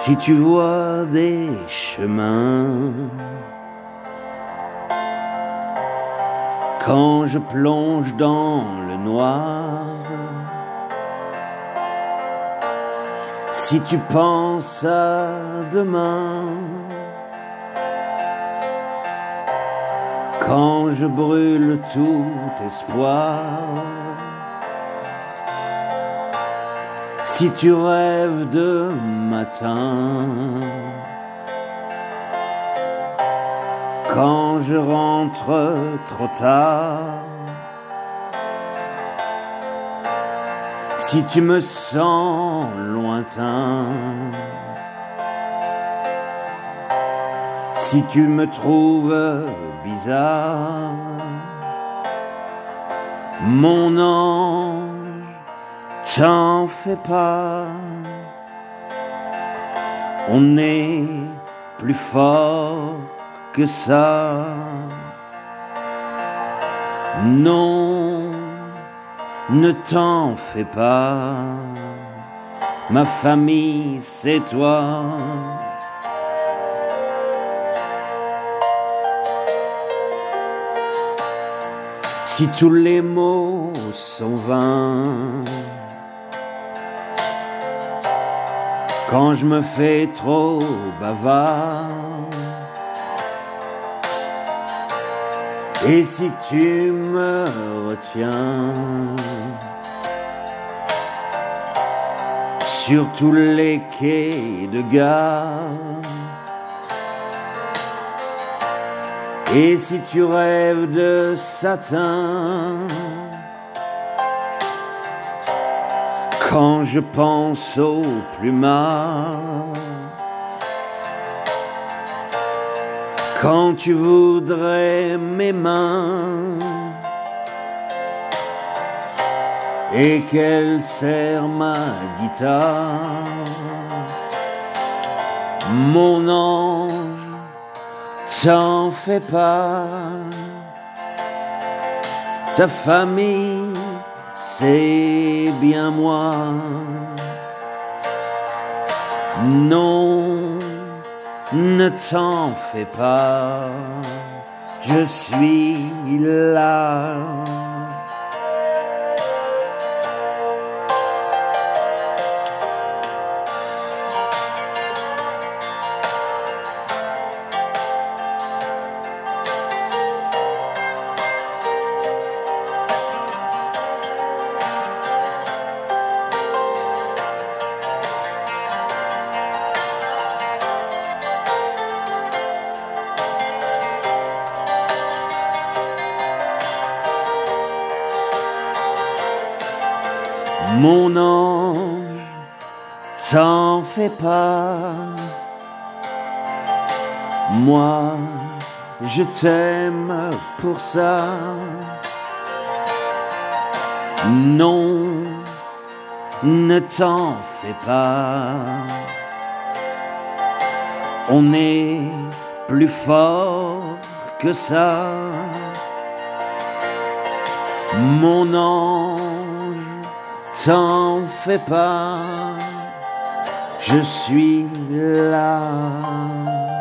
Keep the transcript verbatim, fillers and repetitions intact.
Si tu vois des chemins, quand je plonge dans le noir, si tu penses à demain, quand je brûle tout espoir, si tu rêves de matin, quand je rentre trop tard, si tu me sens lointain, si tu me trouves bizarre, mon ange, t'en fais pas, on est plus fort que ça. Non, ne t'en fais pas, ma famille c'est toi. Si tous les mots sont vains, quand je me fais trop bavard, et si tu me retiens sur tous les quais de gare, et si tu rêves de satin, quand je pense au plumard, quand tu voudrais mes mains et qu'elle serre ma guitare, mon ange, t'en fais pas, ta famille c'est bien moi. Non, ne t'en fais pas, je suis là. Mon ange, t'en fais pas, moi je t'aime pour ça. Non, ne t'en fais pas, on est plus fort que ça. Mon ange, t'en fais pas, je suis là.